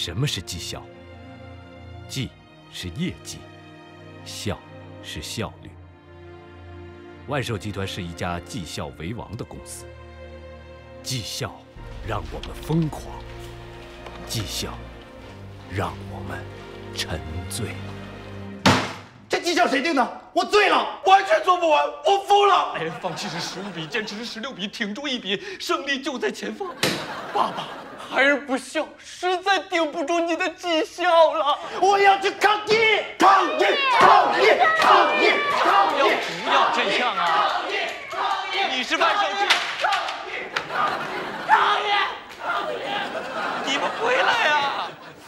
什么是绩效？绩是业绩，效是效率。万寿集团是一家绩效为王的公司。绩效让我们疯狂，绩效让我们沉醉。 这绩效谁定的？我醉了，完全做不完，我疯了！ 哎，放弃是15比，坚持是16比，挺住1比，胜利就在前方。爸爸，孩儿不孝，实在顶不住你的绩效了。 我要去抗议！抗议！抗议！抗议！抗议！ 不要这样啊！抗议！抗议！你是万寿集团。抗议！抗议！你们回来呀！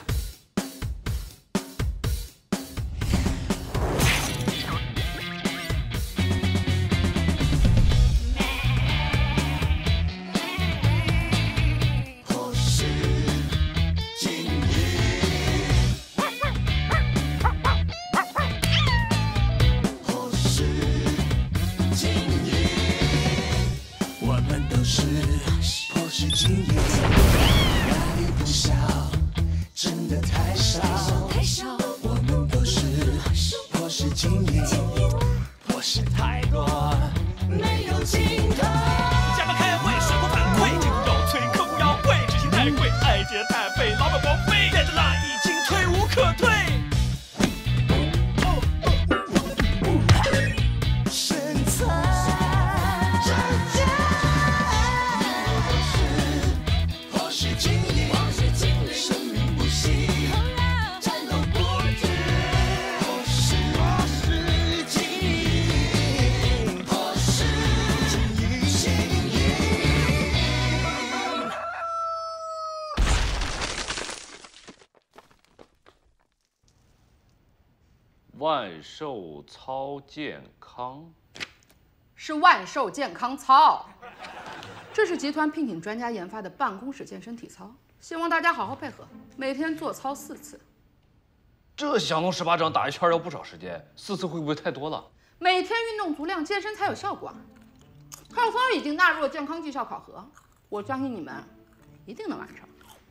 万寿操健康， 是万寿健康操。这是集团聘请专家研发的办公室健身体操，希望大家好好配合，每天做操4次。 这降龙18掌打一圈要不少时间，4次会不会太多了？ 每天运动足量，健身才有效果。套操已经纳入了健康绩效考核，我相信你们一定能完成。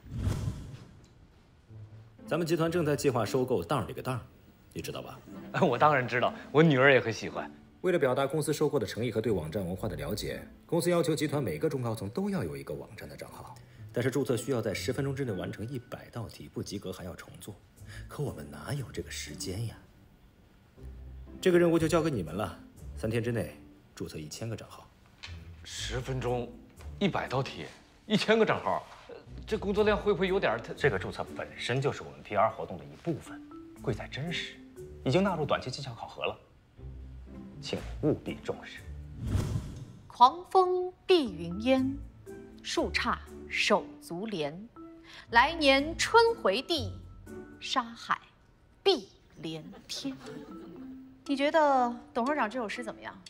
咱们集团正在计划收购当里个当，你知道吧？ 我当然知道，我女儿也很喜欢。 为了表达公司收购的诚意和对网站文化的了解，公司要求集团每个中高层都要有一个网站的账号。但是注册需要在10分钟之内完成100道题，不及格还要重做。可我们哪有这个时间呀？这个任务就交给你们了，3天之内注册1000个账号。 10分钟，100道题，1000个账号，这工作量会不会有点？ 这个注册本身就是我们 PR 活动的一部分，贵在真实，已经纳入短期绩效考核了，请务必重视。 狂风避云烟，树杈手足连。来年春回地，沙海碧连天。你觉得董事长这首诗怎么样？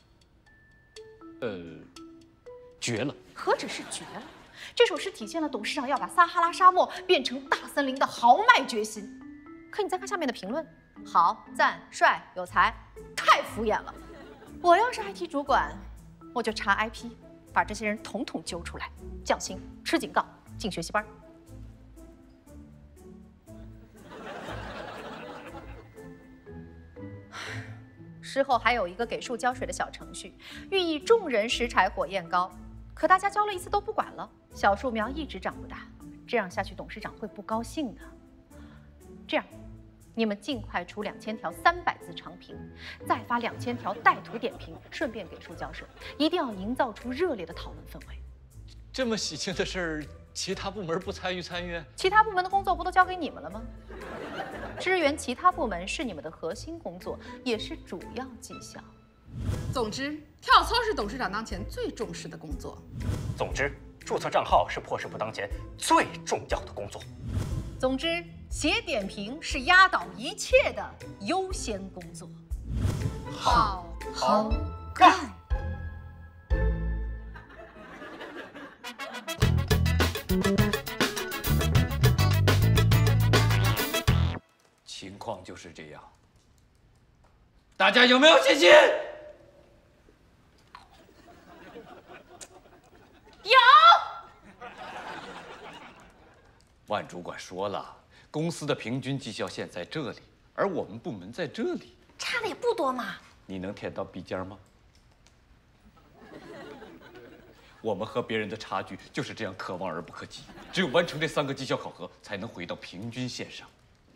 绝了！ 何止是绝了，这首诗体现了董事长要把撒哈拉沙漠变成大森林的豪迈决心。可你再看下面的评论，好、赞、帅、有才，太敷衍了。我要是 IT 主管，我就查 IP， 把这些人统统揪出来，降薪、吃警告、进学习班。之后还有一个给树浇水的小程序，寓意众人拾柴火焰高。可大家浇了一次都不管了，小树苗一直长不大，这样下去董事长会不高兴的。这样，你们尽快出2000条300字长评，再发2000条带图点评，顺便给树浇水，一定要营造出热烈的讨论氛围。 这么喜庆的事儿，其他部门不参与？ 其他部门的工作不都交给你们了吗？支援其他部门是你们的核心工作，也是主要绩效。 总之，跳操是董事长当前最重视的工作。 总之，注册账号是破师傅当前最重要的工作。 总之，写点评是压倒一切的优先工作。好好干！ 情况就是这样，大家有没有信心？ 有。 万主管说了， 公司的平均绩效线在这里，而我们部门在这里， 差的也不多嘛。 你能填到 B 尖吗？我们和别人的差距就是这样可望而不可及。只有完成这3个绩效考核，才能回到平均线上。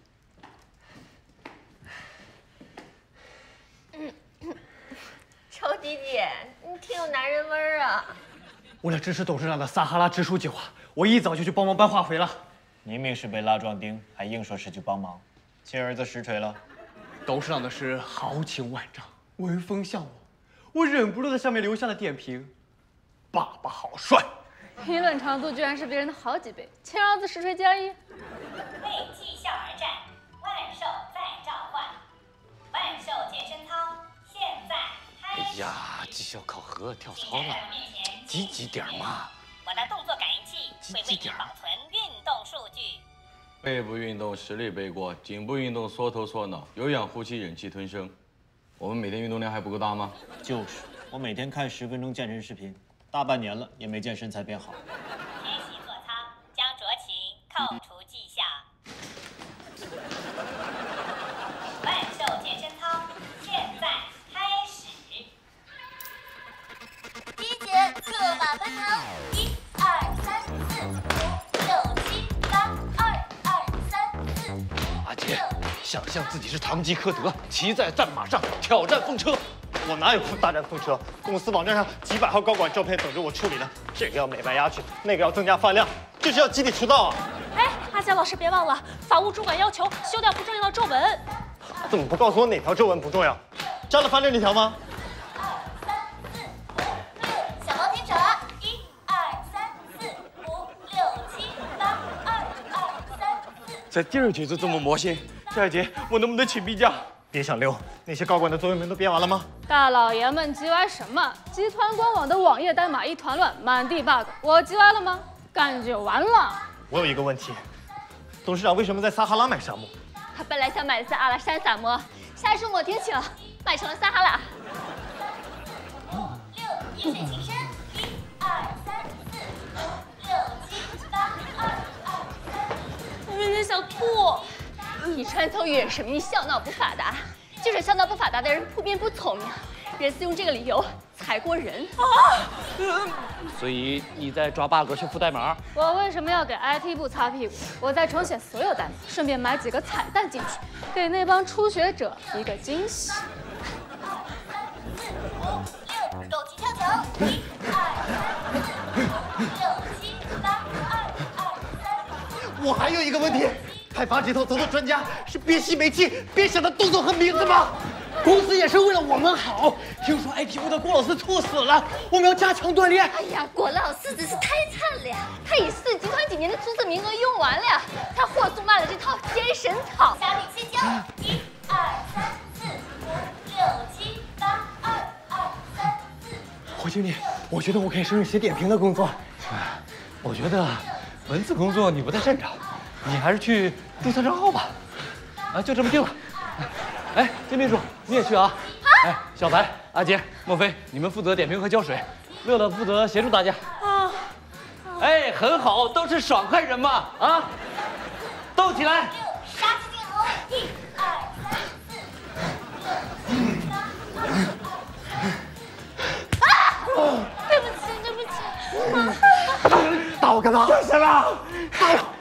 臭弟弟，你挺有男人味儿啊！ 为了支持董事长的撒哈拉植树计划，我一早就去帮忙搬化肥了。 明明是被拉壮丁，还硬说是去帮忙，亲儿子实锤了。 董事长的事豪情万丈，闻风向我，我忍不住在上面留下了点评：爸爸好帅。 评论长度居然是别人的好几倍，亲儿子实锤加1。 为绩效而战，万寿再召唤，万寿健身操现在开始。 哎呀，绩效考核跳操了，积极点嘛！ 我的动作感应器会为你保存运动数据。 背部运动实力背锅，颈部运动缩头缩脑，有氧呼吸忍气吞声。我们每天运动量还不够大吗？ 就是，我每天看10分钟健身视频，大半年了也没见身材变好。 练习做操将酌情扣除绩效。万寿健身操现在开始。 第一节策马奔腾，1、2、3、4、5、6、7、8、2、3、4、5。 阿杰，想象自己是堂吉诃德，骑在战马上挑战风车。 我哪有空大战风车？公司网站上几百号高管照片等着我处理呢。这个要美白牙齿，那个要增加饭量，这是要集体出道啊！ 哎，阿杰老师别忘了，法务主管要求修掉不重要的皱纹。 怎么不告诉我哪条皱纹不重要？加了翻脸那条吗？ 小猫拼查，1、2、3、4、5、6、7、8、2、3、4。 在第2节就这么魔性，下一节我能不能请病假？别想溜，那些高管的作业门都编完了吗？ 大老爷们急歪什么？集团官网的网页代码一团乱，满地 bug， 我急歪了吗？干就完了。 我有一个问题，董事长为什么在撒哈拉买沙漠？ 他本来想买的是阿拉山沙漠，下树抹天气了，买成了撒哈拉。 6，以水行深，1、2、3、4、5、6、7、8、2、 我有点想吐。你穿透语什么？你小脑不发达，就是小脑不发达的人普遍不聪明，人是用这个理由踩过人啊。 所以你在抓 bug 修复代码？ 我为什么要给 IT 部擦屁股？我在重写所有代码，顺便买几个彩蛋进去，给那帮初学者一个惊喜。 5、6，狗急跳墙，1、2、3、4、5、6、7、8、2、3、4。 我还有一个问题。开发这套操作专家是边吸煤气边想的动作和名字吗？公司也是为了我们好。听说 IT 部的郭老师猝死了，我们要加强锻炼。 哎呀，郭老师真是太惨了呀！他以4集团今年的注册名额用完了呀，他火速买了这套健身操。 小李切椒，1、2、3、4、5、6、7、8、2、3、4。 胡经理，我觉得我可以胜任写点评的工作。 我觉得文字工作你不太擅长。你还是去注册账号吧，啊，就这么定了。哎，金秘书，你也去啊。哎，小白、阿杰、莫非，你们负责点评和浇水，乐乐负责协助大家。啊。哎，很好，都是爽快人嘛，啊，斗起来。 杀气镜头，1、2、3、4、5、6、7、8、2、3。 对不起，对不起。 打我干嘛？干什么？打我！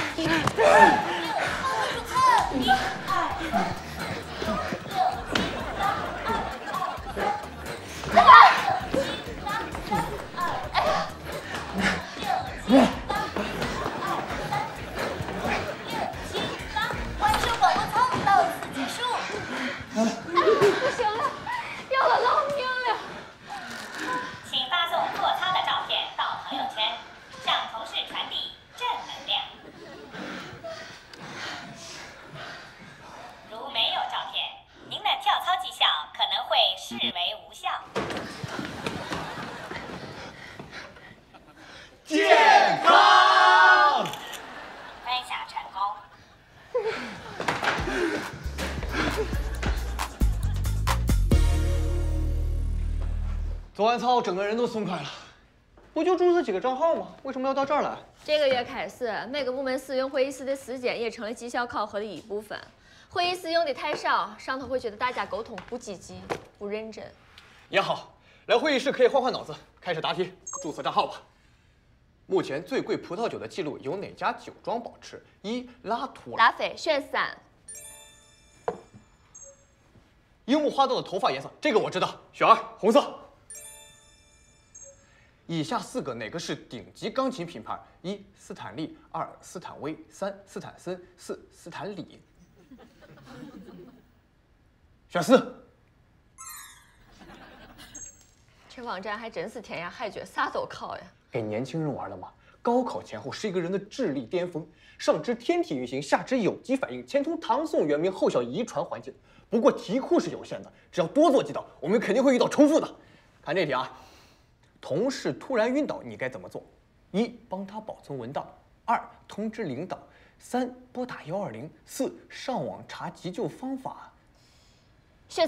万寿广播操到此结束。 不行了，要了老命了！ 请发送做操的照片到朋友圈，向同事传递正能量。如没有照片，您的跳操绩效可能会视为无效。 健康， 分享成功。 做完操，整个人都松快了。 不就注册几个账号吗？为什么要到这儿来？ 这个月开始，每个部门使用会议室的时间也成了绩效考核的一部分。会议室用的太少，上头会觉得大家沟通不积极、不认真。 也好，来会议室可以换换脑子，开始答题，注册账号吧。目前最贵葡萄酒的记录由哪家酒庄保持？一拉图拉菲选3。 樱木花道的头发颜色，这个我知道，选2，红色。以下4个哪个是顶级钢琴品牌？一斯坦利，2斯坦威，3斯坦森，4斯坦李。选4。 这网站还真是天涯海角，啥都考呀。 给年轻人玩的嘛。高考前后是一个人的智力巅峰，上知天体运行，下知有机反应，前通唐宋元明，后晓遗传环境。不过题库是有限的，只要多做几道，我们肯定会遇到重复的。看这题啊，同事突然晕倒，你该怎么做？一，帮他保存文档；2，通知领导；3，拨打120；4，上网查急救方法。 选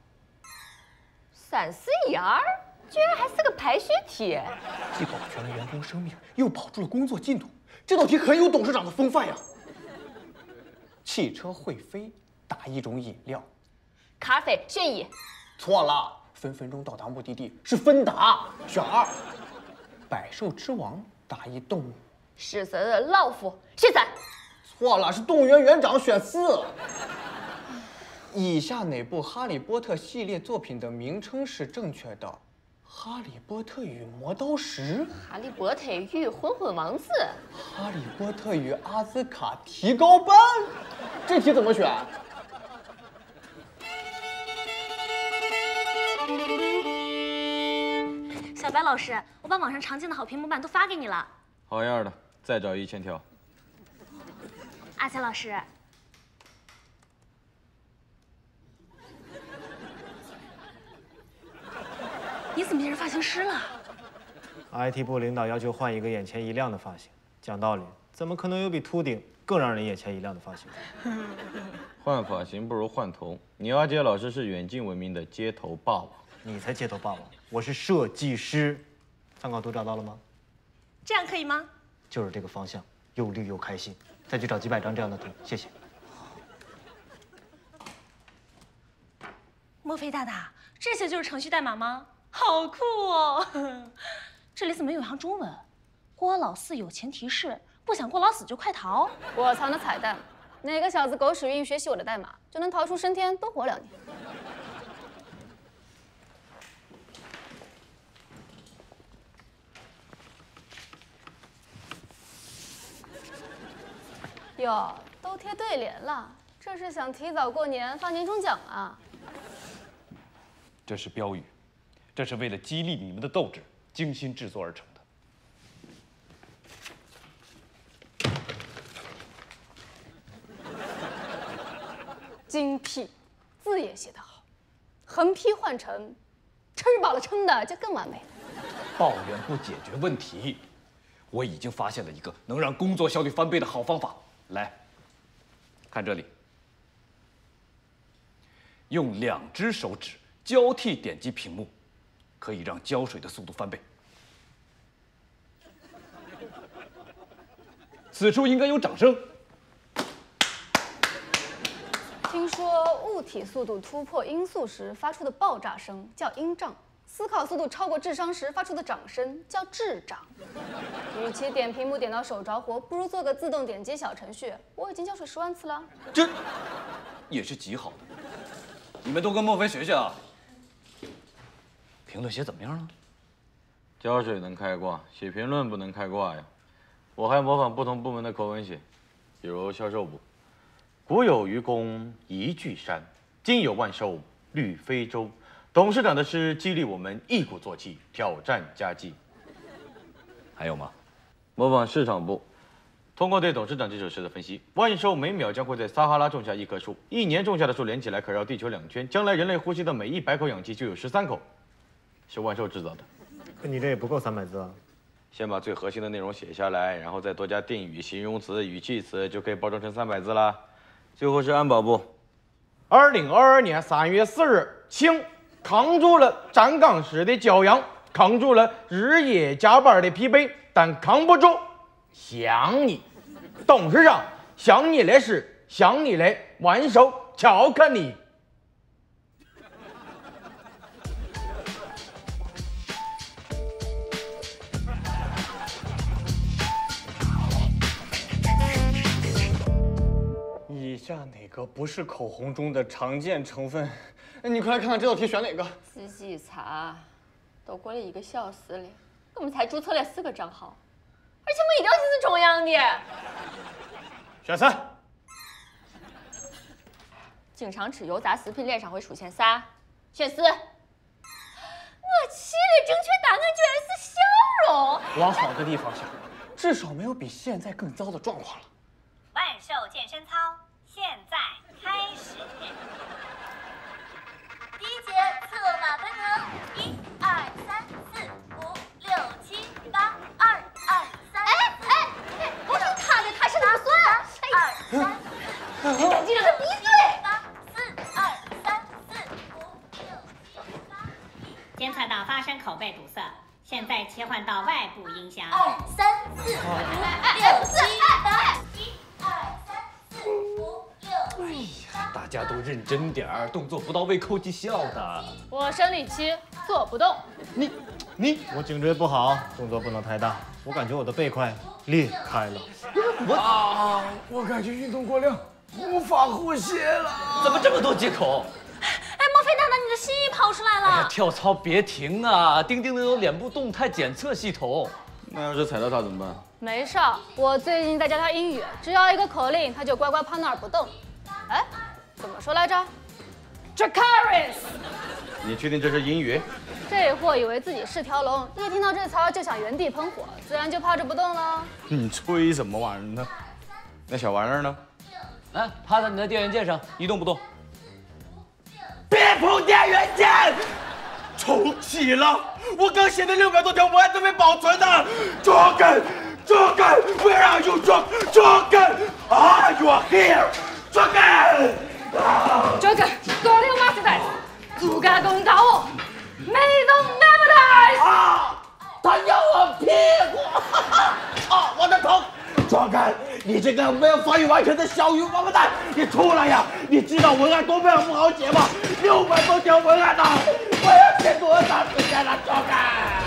3。3、4、1、2，居然还是个排序题。 既保全了员工生命，又保住了工作进度，这道题很有董事长的风范呀。汽车会飞，打一种饮料。 咖啡选1。 错了，分分钟到达目的地是芬达，选2。百兽之王，打一动物。 狮子的老虎选3。 错了，是动物园园长，选4。以下哪部《哈利波特》系列作品的名称是正确的？哈利波特与磨刀石， 哈利波特与混混王子， 哈利波特与阿兹卡提高班，这题怎么选？ 小白老师，我把网上常见的好评模板都发给你了。 好样的，再找1000条。 阿强老师，你怎么变成发型师了 ？IT 部领导要求换一个眼前一亮的发型。讲道理，怎么可能有比秃顶更让人眼前一亮的发型？ 换发型不如换头。你阿杰老师是远近闻名的街头霸王， 你才街头霸王，我是设计师。参考图找到了吗？ 这样可以吗？ 就是这个方向，又绿又开心。再去找几百张这样的图，谢谢。 莫非大大，这些就是程序代码吗？好酷哦！这里怎么有一行中文？郭老四有钱提示，不想郭老死就快逃。 我藏的彩蛋，哪个小子狗屎愿意学习我的代码，就能逃出升天，多活2年。哟，都贴对联了，这是想提早过年发年终奖啊？ 这是标语，这是为了激励你们的斗志，精心制作而成的。 精辟，字也写得好，横批换成“吃饱了撑的”就更完美了。 抱怨不解决问题，我已经发现了一个能让工作效率翻倍的好方法。来，看这里，用2只手指交替点击屏幕，可以让浇水的速度翻倍。此处应该有掌声。 听说物体速度突破音速时发出的爆炸声叫音障，思考速度超过智商时发出的掌声叫智障。与其点屏幕点到手着火，不如做个自动点击小程序。我已经浇水10万次了。 这也是极好的。你们都跟莫非学学啊。评论写怎么样了？ 浇水能开挂，写评论不能开挂呀。我还模仿不同部门的口吻写，比如销售部。古有愚公移巨山，今有万寿绿非洲。董事长的诗激励我们一鼓作气，挑战佳绩。 还有吗？ 模仿市场部，通过对董事长这首诗的分析，万寿每秒将会在撒哈拉种下1棵树，1年种下的树连起来可绕地球2圈，将来人类呼吸的每100口氧气就有13口，是万寿制造的。 可你这也不够300字啊！ 先把最核心的内容写下来，然后再多加定语、形容词、语气词，就可以包装成300字啦。最后是安保部，2022年3月4日，请扛住了站岗时的骄阳， 扛住了日夜加班的疲惫，但扛不住想你。董事长，想你的事，想你的万寿巧克力。 以下哪个不是口红中的常见成分？你快来看看这道题选哪个？ 仔细查，都过了1个小时了，我们才注册了4个账号，而且我一定要是重样的。 选3。 经常吃油炸食品脸上会出现啥？选4。我去了，正确答案居然是笑容。 往好的地方想，至少没有比现在更糟的状况了。 万寿健身操现在开始。 第1节侧马奔腾，1、2、3、4、5、6、7、8、2、2、3。 不是他的，他是哪算？2、3、4，赶紧让他闭嘴 ！4、2、3、4、5、6、7、8。 监测到发声口被堵塞，现在切换到外部音箱。 2、3、4、5、6、7、8。 大家都认真点儿，动作不到位扣绩效的。 我生理期做不动。 我颈椎不好，动作不能太大。我感觉我的背快裂开了。 我感觉运动过量，无法呼吸了。 怎么这么多借口？ 哎，莫非大大你的心意跑出来了？ 哎呀，跳操别停啊！钉钉能有脸部动态检测系统。 那要是踩到他怎么办？ 没事儿，我最近在教他英语，只要一个口令，他就乖乖趴那儿不动。哎，怎么说来着 ？Dracarys。 你确定这是英语？ 这货以为自己是条龙，一听到这词儿就想原地喷火，自然就趴着不动了。 你吹什么玩意儿呢？那小玩意儿呢？ 哎，趴在你的电源键上，一动不动。 别碰电源键！重启了！我刚写的600多条文案都被保存的。Dragon，Where are you, Dragon？Are you here, Dragon？Dragon， 多溜马斯代，主干公道我，没动 never dies。 他咬我屁股！我的头！抓干！你这个没有发育完全的小鱼王八蛋，你出来呀！你知道文案多么不好写吗？600多条文案呢，我要写多长时间了？抓干！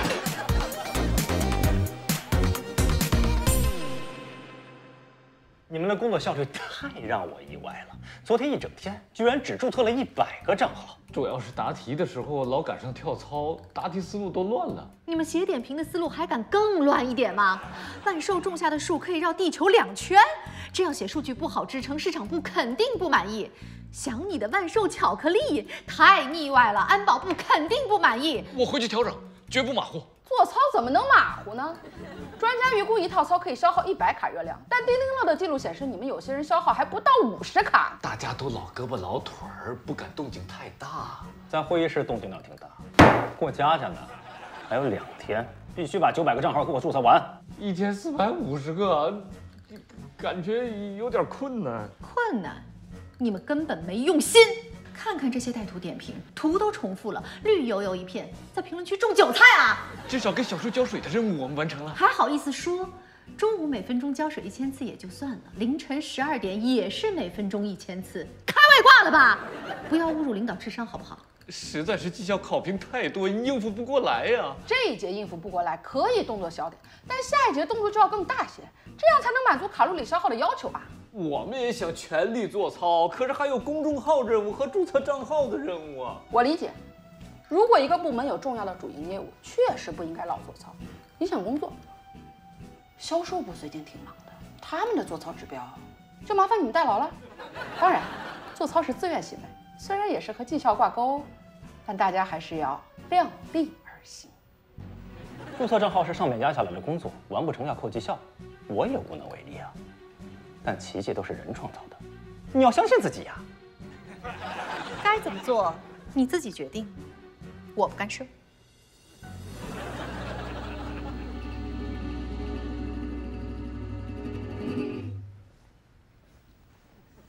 你们的工作效率太让我意外了。昨天一整天居然只注册了100个账号， 主要是答题的时候老赶上跳操，答题思路都乱了。 你们写点评的思路还敢更乱一点吗？万寿种下的树可以绕地球2圈，这样写数据不好支撑，市场部肯定不满意。想你的万寿巧克力太腻歪了，安保部肯定不满意。 我回去调整，绝不马虎。 做操怎么能马虎呢？专家预估一套操可以消耗100卡热量，但钉钉乐的记录显示，你们有些人消耗还不到50卡。 大家都老胳膊老腿儿，不敢动静太大。 咱会议室动静倒挺大，过家家呢，还有2天，必须把900个账号给我注册完。 1天450个，感觉有点困难。 困难？你们根本没用心。看看这些带图点评，图都重复了，绿油油一片，在评论区种韭菜啊！ 至少给小树浇水的任务我们完成了， 还好意思说？中午每分钟浇水1000次也就算了，凌晨12点也是每分钟1000次，开外挂了吧？不要侮辱领导智商好不好？ 实在是绩效考评太多，应付不过来呀。 这一节应付不过来，可以动作小点，但下一节动作就要更大些，这样才能满足卡路里消耗的要求吧。 我们也想全力做操，可是还有公众号任务和注册账号的任务啊。 我理解，如果一个部门有重要的主营业务，确实不应该老做操，影响工作。销售部最近挺忙的，他们的做操指标就麻烦你们代劳了。当然，做操是自愿行为，虽然也是和绩效挂钩，但大家还是要量力而行。 注册账号是上面压下来的工作，完不成要扣绩效，我也无能为力啊。但奇迹都是人创造的，你要相信自己呀。 该怎么做你自己决定，我不干涉。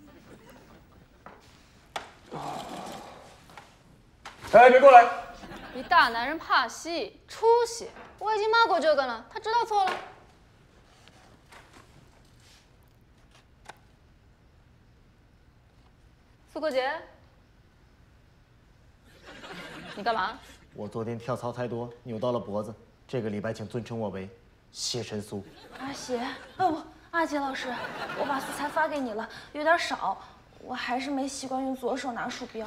哎，别过来！ 一大男人怕戏，出息！我已经骂过这个了，他知道错了。苏国杰，你干嘛？ 我昨天跳操太多，扭到了脖子。这个礼拜请尊称我为谢神苏。 阿邪，不，阿杰老师，我把素材发给你了，有点少，我还是没习惯用左手拿鼠标。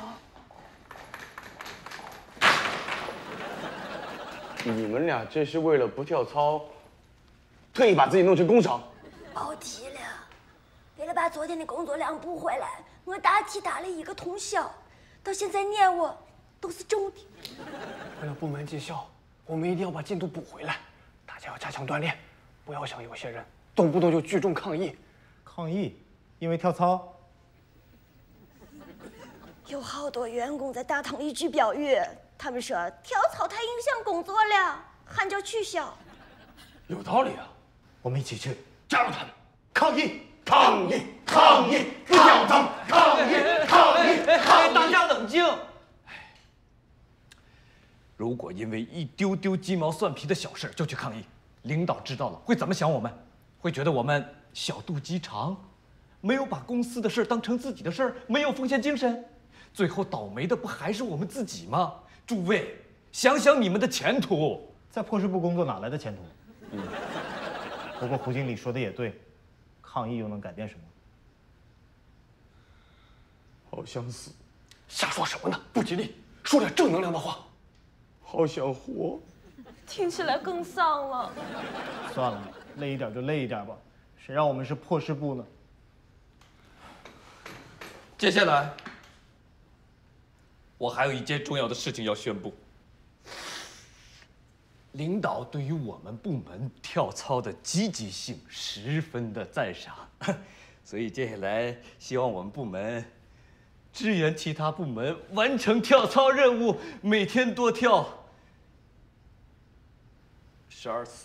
你们俩这是为了不跳操，特意把自己弄成工伤？ 别提了，为了把昨天的工作量补回来，我大题打了1个通宵，到现在念我都是重的。 为了部门绩效，我们一定要把进度补回来。大家要加强锻炼，不要像有些人动不动就聚众抗议。 抗议？因为跳操？ 有好多员工在大堂里举标语，他们说跳操太影响工作了，喊叫取消。 有道理啊， 我们一起去加入他们， 抗议！抗议！抗议！不跳操！抗议！抗议！抗议！ 大家冷静。如果因为一丢丢鸡毛蒜皮的小事就去抗议，领导知道了会怎么想我们？会觉得我们小肚鸡肠，没有把公司的事当成自己的事儿，没有奉献精神，最后倒霉的不还是我们自己吗？诸位，想想你们的前途。 在破事部工作哪来的前途？不过胡经理说的也对，抗议又能改变什么？ 好想死！ 瞎说什么呢？不吉利，说点正能量的话。 好想活， 听起来更丧了。 算了，累一点就累一点吧，谁让我们是破事部呢？ 接下来，我还有一件重要的事情要宣布。领导对于我们部门跳操的积极性十分的赞赏，所以接下来希望我们部门支援其他部门完成跳操任务，每天多跳12次。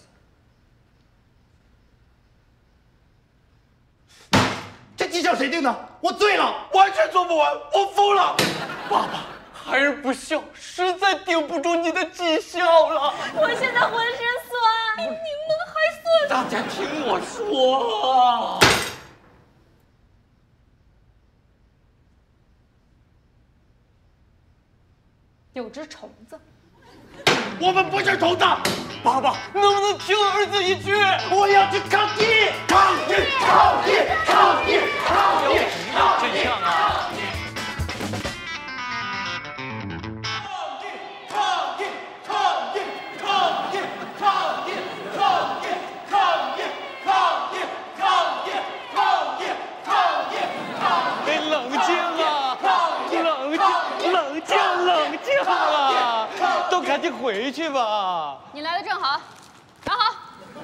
这绩效谁定的？我醉了，完全做不完，我疯了！ 爸爸，孩儿不孝，实在顶不住你的绩效了。 我现在浑身酸，比柠檬还酸。 大家听我说。 有只虫子。 我们不是虫子！ 爸爸，能不能听儿子一句？ 我要去抗议！抗议！抗议！抗议！抗议！ 抗议！真相啊！ 抗议！抗议！抗议！抗议！抗议！抗议！抗议！抗议！抗议！抗议！抗议！ 冷静啊！冷静啊！都赶紧回去吧。 你来的正好，站好。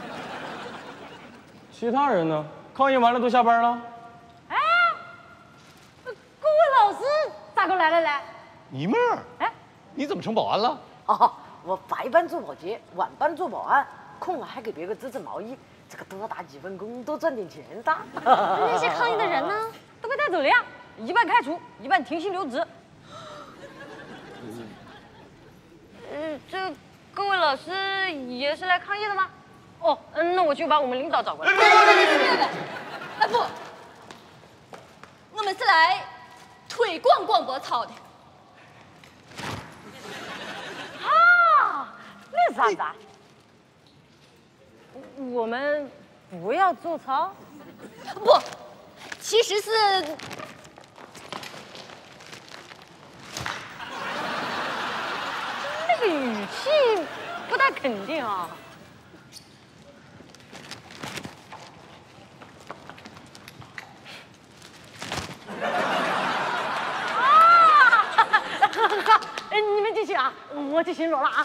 其他人呢？抗议完了都下班了？ 哎，各位老师咋个来了嘞？ 妮妹儿， 哎， 你怎么成保安了？ 哦，我白班做保洁，晚班做保安，空了还给别个织织毛衣，这个多打几份工，多赚点钱的。 那些抗议的人呢？ 都被带走了呀，一半开除，一半停薪留职。这各位老师也是来抗议的吗？哦，那我去把我们领导找过来。 哎不，我们是来推广广播操的。 啊，那啥子啊？我们不要做操？ 不，其实是。 这个语气不太肯定啊。好，你们继续啊，我去巡逻了啊。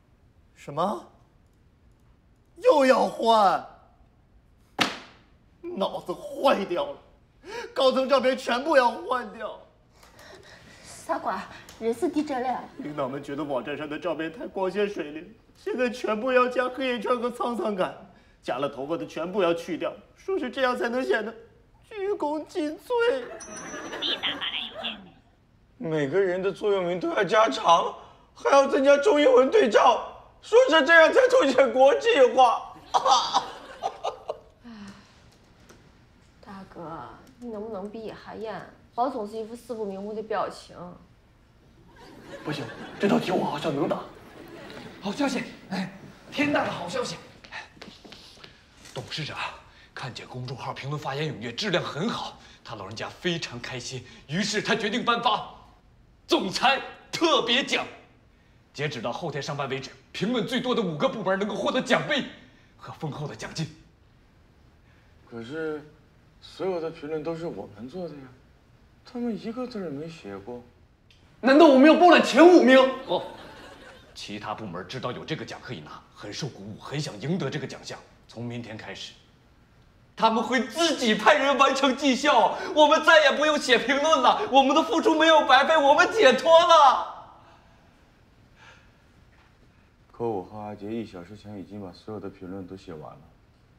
什么？又要换？ 脑子坏掉了，高层照片全部要换掉。 傻瓜，人是地震了。 领导们觉得网站上的照片太光鲜水灵，现在全部要加黑眼圈和沧桑感，夹了头发的全部要去掉，说是这样才能显得鞠躬尽瘁。 立马发来邮件。 每个人的座右铭都要加长，还要增加中英文对照，说是这样才凸显国际化。 大哥，你能不能闭一下眼，别总是一副死不瞑目的表情。 不行，这道题我好像能答。 好消息！哎，天大的好消息！董事长看见公众号评论发言踊跃，质量很好，他老人家非常开心，于是他决定颁发总裁特别奖。截止到后天上班为止，评论最多的5个部门能够获得奖杯和丰厚的奖金。 可是，所有的评论都是我们做的呀，他们一个字也没写过。 难道我们要包揽前5名？ 哦，其他部门知道有这个奖可以拿，很受鼓舞，很想赢得这个奖项。从明天开始，他们会自己派人完成绩效，我们再也不用写评论了，我们的付出没有白费，我们解脱了。 可我和阿杰1小时前已经把所有的评论都写完了。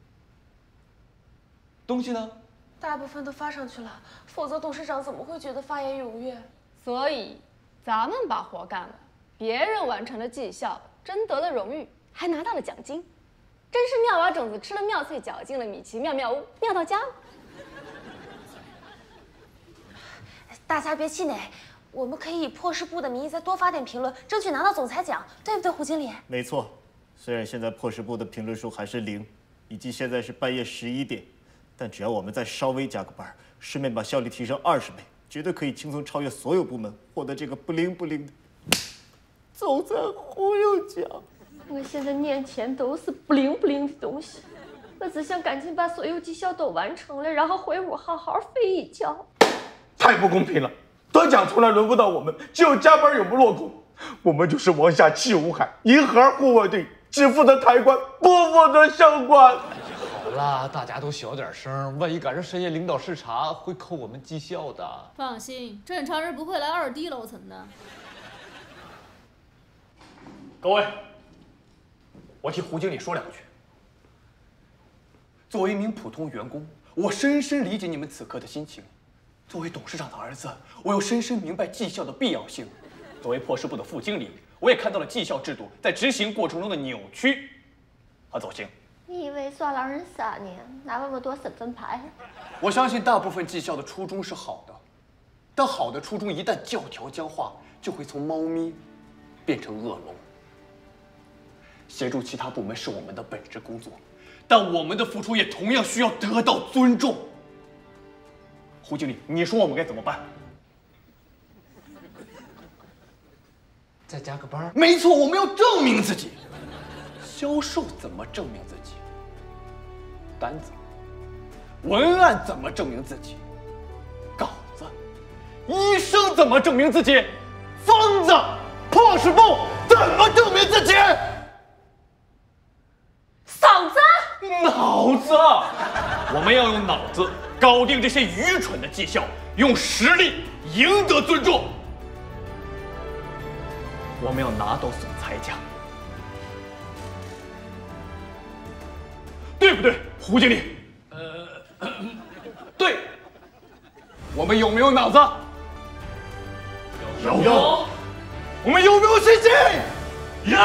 东西呢？ 大部分都发上去了，否则董事长怎么会觉得发言踊跃？ 所以，咱们把活干了，别人完成了绩效，争得了荣誉，还拿到了奖金，真是妙蛙种子吃了妙脆，搅进了米奇妙妙屋，妙到家了。 大家别气馁，我们可以以破事部的名义再多发点评论，争取拿到总裁奖，对不对，胡经理？ 没错，虽然现在破事部的评论数还是0，以及现在是半夜11点，但只要我们再稍微加个班，顺便把效率提升20倍，绝对可以轻松超越所有部门，获得这个不灵不灵的总裁忽悠奖。 我现在面前都是不灵不灵的东西，我只想赶紧把所有绩效都完成了，然后回屋好好睡一觉。 太不公平了！得奖从来轮不到我们，只有加班永不落空。我们就是王下气无海，银河护卫队，只负责抬棺，不负责上官。 好啦，大家都小点声，万一赶上深夜领导视察，会扣我们绩效的。 放心，正常人不会来2D 楼层的。 各位，我替胡经理说2句。作为一名普通员工，我深深理解你们此刻的心情。作为董事长的儿子，我又深深明白绩效的必要性。作为破事部的副经理，我也看到了绩效制度在执行过程中的扭曲和走形。 你以为耍狼人杀呢？拿那么多身份牌？ 我相信大部分绩效的初衷是好的，但好的初衷一旦教条僵化，就会从猫咪变成恶龙。协助其他部门是我们的本职工作，但我们的付出也同样需要得到尊重。胡经理，你说我们该怎么办？ 再加个班？ 没错，我们要证明自己。销售怎么证明自己？单子、文案怎么证明自己？稿子、医生怎么证明自己？疯子、破事部怎么证明自己？ 嗓子、 脑子，我们要用脑子搞定这些愚蠢的绩效，用实力赢得尊重。我们要拿到总裁奖，对不对，胡经理？对。我们有没有脑子？有。我们有没有信心？有。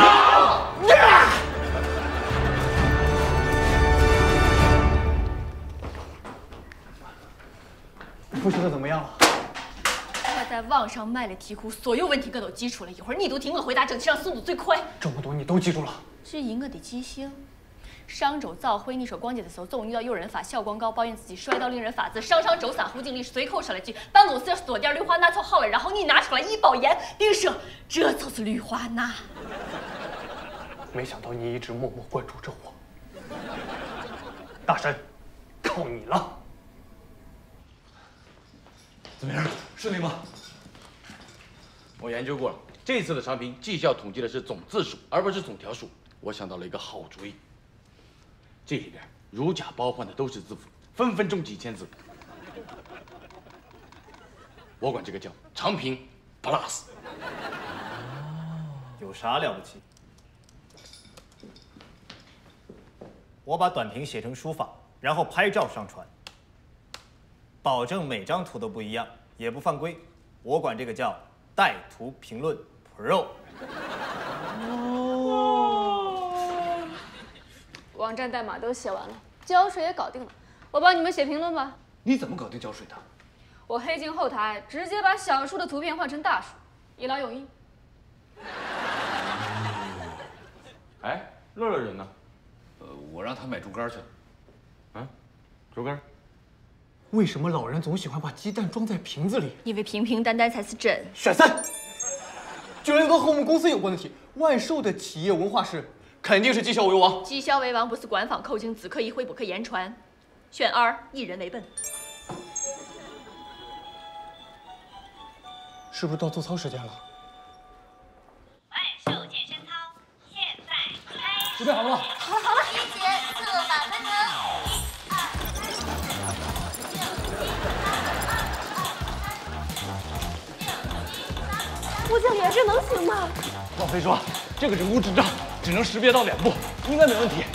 复习的怎么样了？ 我在网上卖了题库，所有问题我都记出了，一会儿你都听我回答，争取让速度最快。 这么多你都记住了？ 至于我的记性，上周早会你说逛街的时候，总遇到有人发小广告，抱怨自己帅到令人发指。上周3，胡经理随口说了句“办公室锁点氯化钠就好了”，然后你拿出来一包盐，并说这就是氯化钠。 没想到你一直默默关注着我，大神，靠你了。 怎么样？顺利吗？ 我研究过了，这次的产品绩效统计的是总字数，而不是总条数。我想到了一个好主意，这里边如假包换的都是字符， 分分钟几千字。我管这个叫长评 Plus。 有啥了不起？我把短评写成书法，然后拍照上传，保证每张图都不一样，也不犯规。我管这个叫带图评论 Pro。 网站代码都写完了，胶水也搞定了，我帮你们写评论吧。 你怎么搞定胶水的？ 我黑进后台，直接把小数的图片换成大数，一劳永逸。 哎，乐乐人呢？ 我让他买竹竿去了。 啊，竹竿？ 为什么老人总喜欢把鸡蛋装在瓶子里？ 因为平平淡淡才是真。 选3，居然一个和我们公司有关的题。万寿的企业文化是，肯定是绩效为王。 绩效为王不是官方口径，只可意会不可言传。选2，以人为本。 是不是到做操时间了？ 万寿健身操现在开始。 准备好了吗？ 好了好了，一节策马奔腾。 吴经理，这能行吗？ 王飞说，这个人工智障只能识别到脸部，应该没问题。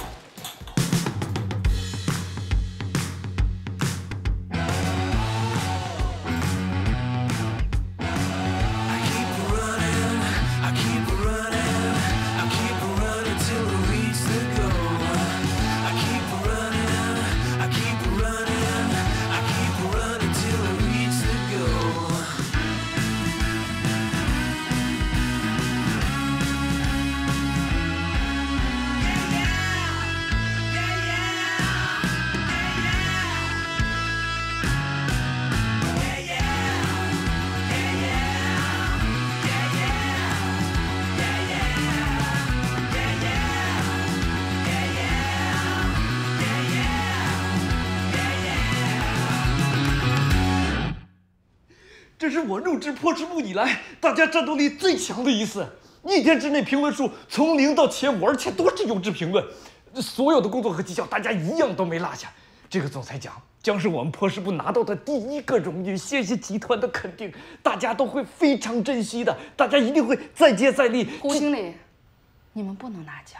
这是我入职破事部以来，大家战斗力最强的一次。1天之内评论数从0到前5，而且都是优质评论。所有的工作和绩效，大家一样都没落下。这个总裁奖将是我们破事部拿到的第1个荣誉，谢谢集团的肯定，大家都会非常珍惜的，大家一定会再接再厉。 胡经理，你们不能拿奖。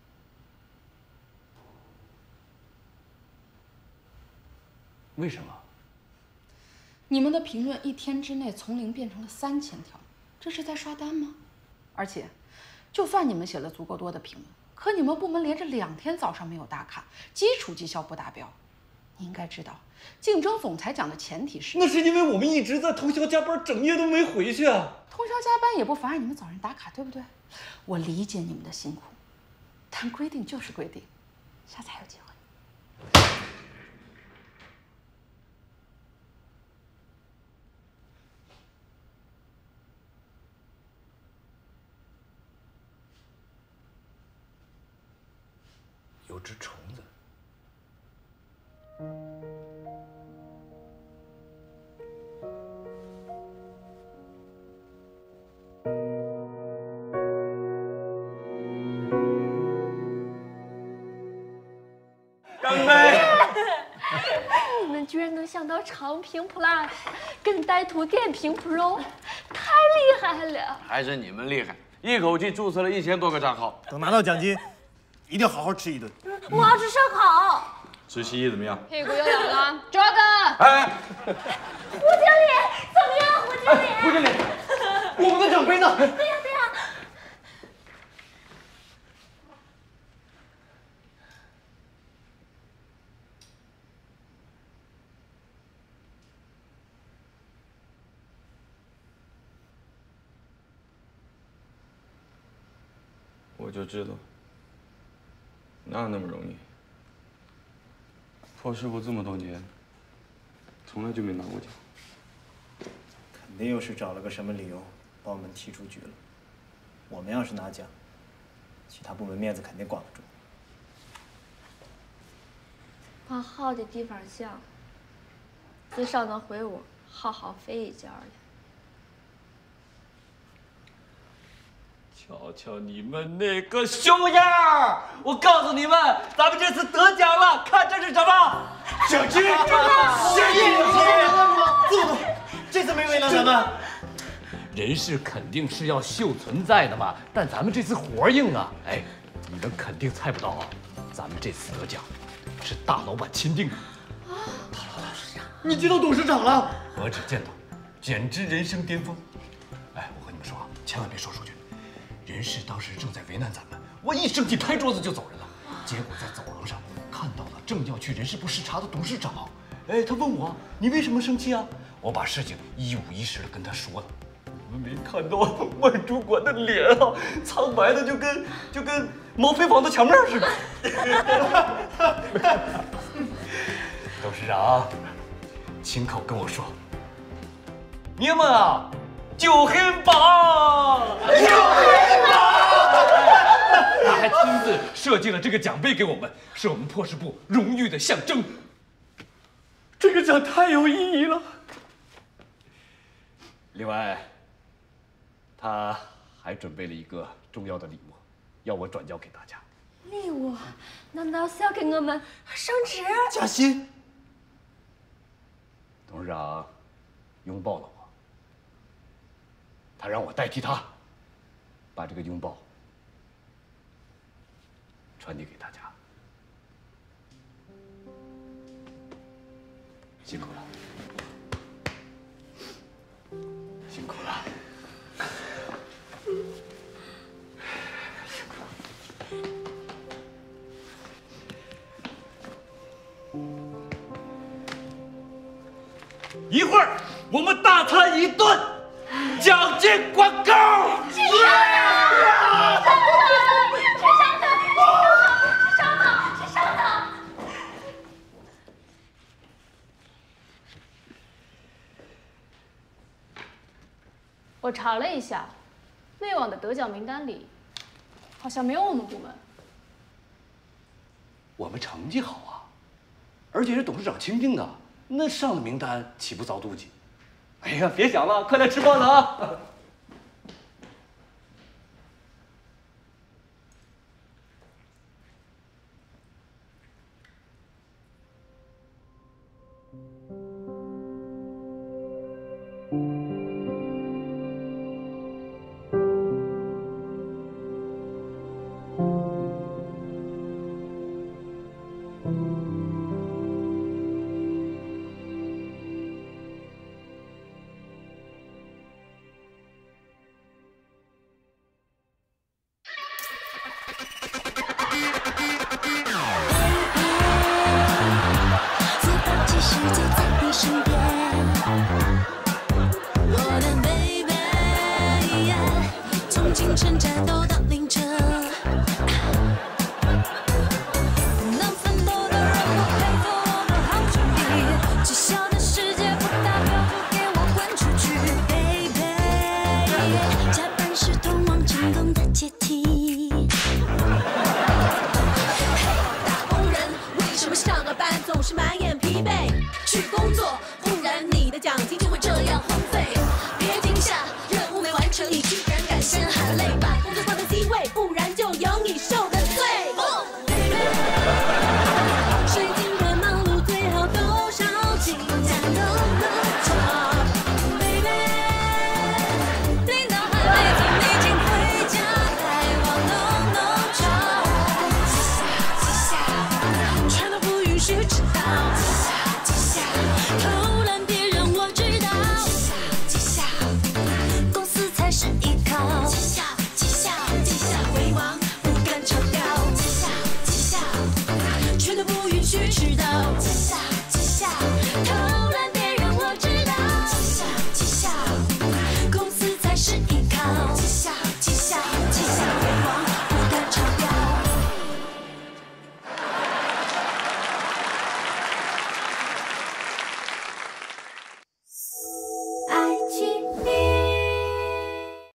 为什么？ 你们的评论1天之内从0变成了3000条，这是在刷单吗？而且，就算你们写了足够多的评论，可你们部门连着2天早上没有打卡，基础绩效不达标。你应该知道，竞争总裁奖的前提是…… 那是因为我们一直在通宵加班，整夜都没回去啊。 通宵加班也不妨碍你们早上打卡，对不对？我理解你们的辛苦，但规定就是规定，下次还有机会。 有只虫子。 干杯！你们居然能想到长评 Plus 跟带图点评 Pro， 太厉害了！ 还是你们厉害，一口气注册了1000多个账号。 等拿到奖金，一定要好好吃一顿。 我要吃烧烤。 吃蜥蜴怎么样？ 屁股又痒了，抓个！ 哎， 胡经理怎么样？胡经理， 胡经理，我们的奖杯呢？ 对呀对呀。 我就知道，哪有那么容易？破事部这么多年，从来就没拿过奖。 肯定又是找了个什么理由把我们踢出局了。我们要是拿奖，其他部门面子肯定挂不住。 往好的地方想，至少能回屋好好睡一觉了。 瞧瞧你们那个熊样儿！我告诉你们，咱们这次得奖了，看这是什么？奖金！ 谢谢刘星，杜总，这次没为难咱们。 人事肯定是要秀存在的嘛，但咱们这次活硬啊！哎，你们肯定猜不到啊，咱们这次得奖是大老板钦定的。 大老板，你见到董事长了？ 何止见到，简直人生巅峰！哎，我和你们说啊，千万别说出去。人事当时正在为难咱们，我一生气拍桌子就走人了。结果在走廊上看到了正要去人事部视察的董事长。哎，他问我你为什么生气啊？我把事情一五一十的跟他说了。我们没看到万主管的脸啊，苍白的就跟毛坯房的墙面似的。董事长亲口跟我说：“你们啊，就很棒，就很棒。”他还亲自设计了这个奖杯给我们，是我们破事部荣誉的象征。这个奖太有意义了。另外，他还准备了一个重要的礼物，要我转交给大家。 礼物？难道是要给我们升职、 加薪？ 董事长拥抱了我，他让我代替他，把这个拥抱传递给大家。辛苦了，辛苦了。一会儿我们大餐一顿，奖金广告。 我查了一下，内网的得奖名单里，好像没有我们部门。 我们成绩好啊，而且是董事长钦定的，那上了名单岂不遭妒忌？哎呀，别想了，快来吃饭了啊！ 总是满眼疲惫，去工作。